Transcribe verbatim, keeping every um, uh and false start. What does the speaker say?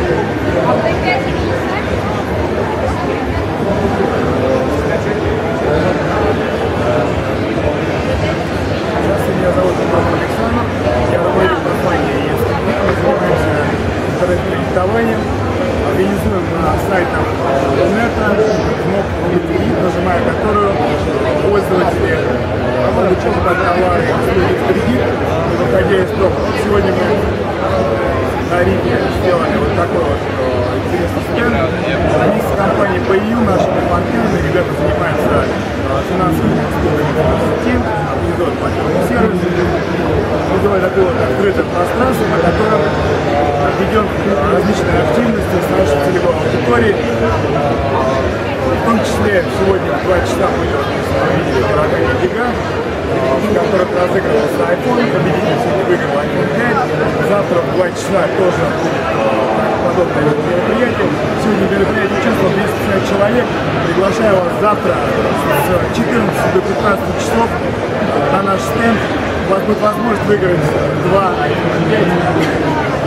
Меня зовут Александр, я работаю в компании Естественно, мы занимаемся интернет-кредитованием, организуем на сайтах интернета кнопку, нажимая которую пользователи могут покупать товары и услуги в кредит, выходя из топ. Сегодня мы на Риге сделали вот такой вот интересный скен. Они с компанией пэ ю, нашими партнерами, ребята занимаются финансовыми услугами в сети, организуют платежный сервис. Мы делаем такое вот открытое пространство, на котором ведем различные активности с нашей целевой аудиторией. В том числе сегодня в два часа мы видели дорогая Лига, в которой разыгрывался iPhone, победитель сегодня выиграл айфон пять. Завтра в два часа тоже будет подобное мероприятие. Сегодня в мероприятии участвовало двести пятьдесят человек. Приглашаю вас завтра с четырнадцати до пятнадцати часов на наш стенд. У вас будет возможность выиграть два айфон пять.